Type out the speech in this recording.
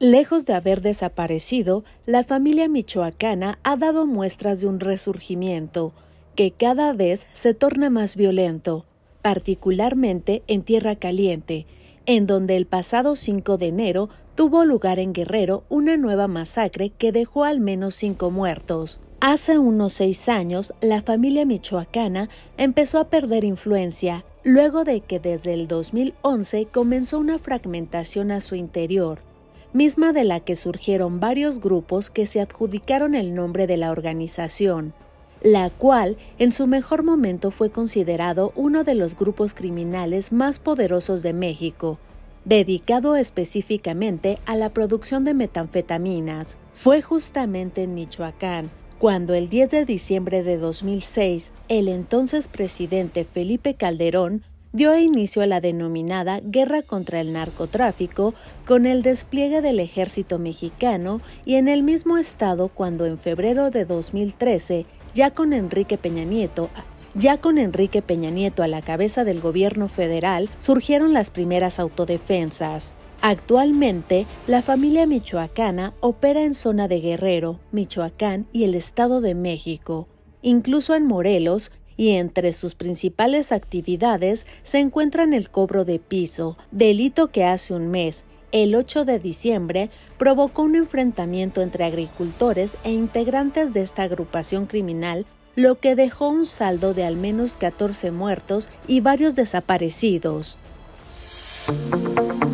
Lejos de haber desaparecido, la familia michoacana ha dado muestras de un resurgimiento que cada vez se torna más violento, particularmente en Tierra Caliente, en donde el pasado 5 de enero tuvo lugar en Guerrero una nueva masacre que dejó al menos 5 muertos. Hace unos 6 años, la familia michoacana empezó a perder influencia, luego de que desde el 2011 comenzó una fragmentación a su interior, misma de la que surgieron varios grupos que se adjudicaron el nombre de la organización, la cual en su mejor momento fue considerado uno de los grupos criminales más poderosos de México, dedicado específicamente a la producción de metanfetaminas. Fue justamente en Michoacán cuando el 10 de diciembre de 2006, el entonces presidente Felipe Calderón dio inicio a la denominada Guerra contra el Narcotráfico con el despliegue del ejército mexicano, y en el mismo estado cuando en febrero de 2013, ya con Enrique Peña Nieto a la cabeza del gobierno federal, surgieron las primeras autodefensas. Actualmente, la familia michoacana opera en zona de Guerrero, Michoacán y el Estado de México, incluso en Morelos, y entre sus principales actividades se encuentran el cobro de piso, delito que hace un mes, el 8 de diciembre, provocó un enfrentamiento entre agricultores e integrantes de esta agrupación criminal, lo que dejó un saldo de al menos 14 muertos y varios desaparecidos.